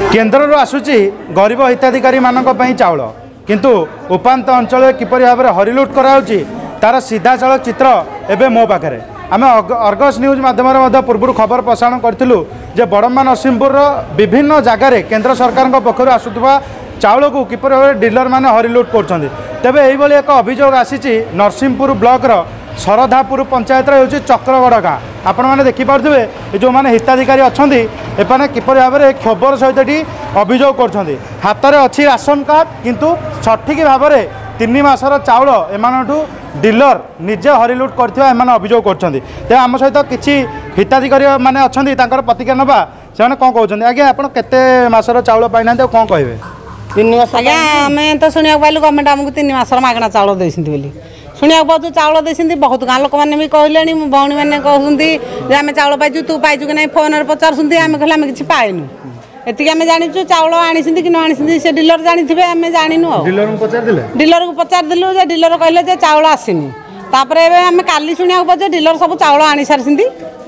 केन्द्र आसूची गरीब हिताधिकारी मानक चाउल किंतु उपात अंचल किपर भाव में हरिलुट कराऊँच तार सीधा सड़क चित्र एवं मो पाखे आम अर्गस न्यूज माध्यम पूर्व खबर प्रसारण करूँ जे बड़म्बा नरसिंहपुर विभिन्न जगार केन्द्र सरकार पक्षर आसुवा चाउल को किपर भाव में डीलर मैंने हरिलुट कर तेज यही एक अभियोग आसी नरसिंहपुर ब्लॉक शरधापुर पंचायत हूँ चक्रगढ़ गाँ आपण मैंने देखिपे जो मैंने हिताधिकारी अच्छा एपाने किपर भाव में क्षोभर सहित अभियोग कर हाथ में अच्छी राशन कार्ड किंतु सठिक भाव में 3 मासर चाउल एमानठू डीलर निजे हरिलुट करथिबा एमान अभियोग करछन्ती ते आम सहित किछि हिताधिकारी माने अछन्ती तांकर प्रतिक्रिया नबा से कौन कहते आज्ञा आप केते मासर चाउल पाइना कौन कहे 3 मास आज्ञा आम तो शुणा पाइलु गवर्नमेंट आमको 3 मासर मागणा चाउल देइसिंती बोली शुणा पाचु चाउल देइसिंती बहुत गाँ लोक मैंने भी कहले भौणी मैंने कहते आम चाउल पाइचु तू पाइचु कि नहीं फोन पचारूँ आम कहले आम किछि पाइनु एतिक आम जाचु चाउल आनी कि न आनी से डीलर जानी आम जानिनु डीलर को पचारदेलु जे डीलर कहले चाउल आसीनी तापर आम काली शुणा पाचे डीलर सब चाउल आनी सारी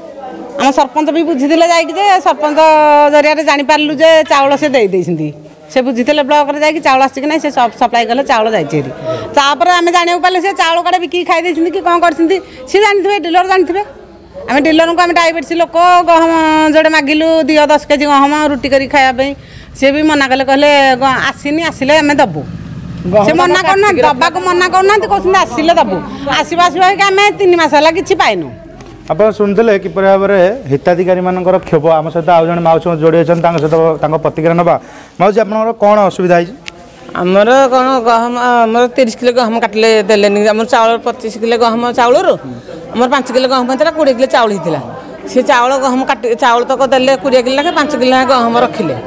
आम सरपंच भी बुझीदे जाइए सरपंच जरिया जापारू जे चाउल से देदें से बुझीते ब्लॉक रे जाकि चाउल आसी कि नहीं से सप्लाई कले चाउल जापर आम जाना पारे से चाउल कड़े बिकी खाई कि कौन कर सी जानी डीलर जानी आम डीलर को आम डायबिटीस लोक गहम जोड़े मागिलु दियो 10 केजी गहम रुटी करी खायापी सी भी मना कले कहले आसीनी आसिले आम दबू से मना करना दबा को मना करना कहते आसिले दबू आसवा आसवा आम 3 मास है कि पाइनु आप शुणुले किपर भाव में हिताधिकारी मान क्षोभ आम सहित आउ जन माउसी जोड़ी सहित प्रतिक्रिया नवा माउसी आप कौन असुविधा है आमर कौन गहम आमर 30 किलो गहम काटिले देलेनी आम चाउल 25 किलो गहम चाउल आमर 5 किलो गहम था 20 किलो चाउल होता सी चाउल गहम काट चाउल तक देले 20 किलो लाखे 5 किलो गहम रखिले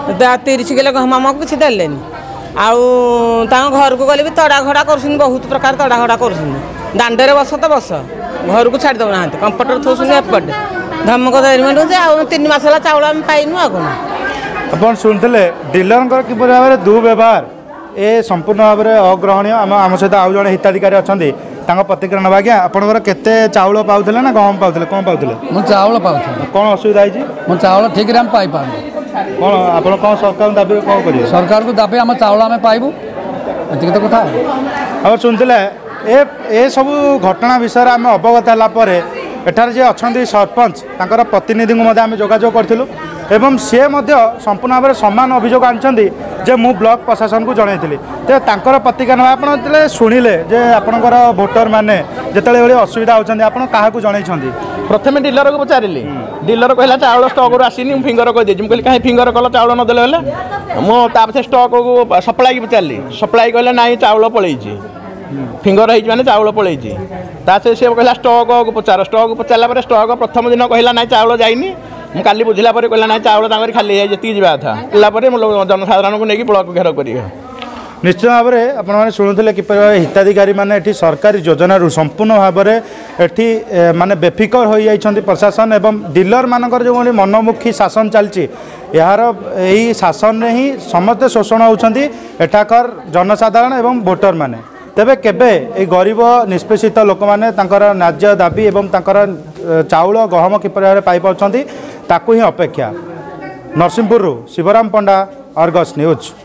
30 किलो गहम आमको किसी देलेनी आउ घर को गले भी तड़ा घड़ा कर बहुत प्रकार तड़ा घड़ा कर दांडे बस तो बस घर को छाड़ देना कंप्यूटर थोसन एपटे धमक धरमेंट आउ 3 मास चाउल आम पाइनु आ कौन आप शुणुले डीलर किपर भाव में दुर्व्यवहार ए संपूर्ण भाव में अग्रहणीय आम सहित आउ जड़े हिताधिकारी अच्छा प्रतिक्रिया नवा आज्ञा आपंकर केते चाउल पाउले ना गहम पाउले कौन पाउले मुझे चाउल पाऊँ कौन असुविधा है मुझे चाउल ठीक रे पाई पाऊँ कौन आप कौन सरकार दाबी कौन करेंगे सरकार को दाबी आम चाउल आम पाइबू ये तो कथा आप शुणुले ए सब घटना विषय आम अवगत है एठार जे अच्छा सरपंच तांकर प्रतिनिधि को आम जोगाजोग करूँ एवं सी संपूर्ण भाव में सामान अभियोग आनी जे मु ब्लॉक प्रशासन को जनईली तो तांकर प्रतिक्रिया ना आप शुणिले जे आपणकर भोटर मैंने जिते असुविधा होती आप क्या जनई प्रथम डीलर को पचारि डीलर कहला चाउल स्टक आसनी फिंगर कहीदे मुझे कहीं फिंगर कल चाउल नदेले मुझे स्टक को सप्लाई पचारि सप्लाई कहला ना चाउल पलैी फिंगर हो चाउल पलैी सी कहला स्टक को पचारा स्टक प्रथम दिन कहला ना चाउल जाइनी मुझे काली बुझला कहला ना चाउल खाली जी जावा था जनसाधारण को लेकिन ब्लॉक घेर करेंगे निश्चित भाव में आपने शुणुले किपर हिताधिकारी माने एठी सरकारी योजना संपूर्ण भाव में एठी माने बेफिकर हो जाइछन्ति प्रशासन एवं डीलर मानकर जो मनमुखी शासन चलती यार यही शासन में ही समस्त शोषण होउछन्ति एठाकर जनसाधारण एवं भोटर माने तेबे केबे ए गरीब निष्पेषित लोक माने तांकर न्याय्य दाबी एवं तांकर चाउल गहम किपर भाव में पाई पाउछन्ति ताकू ही अपेक्षा नरसिंहपुर शिवराम पंडा अर्गस न्यूज।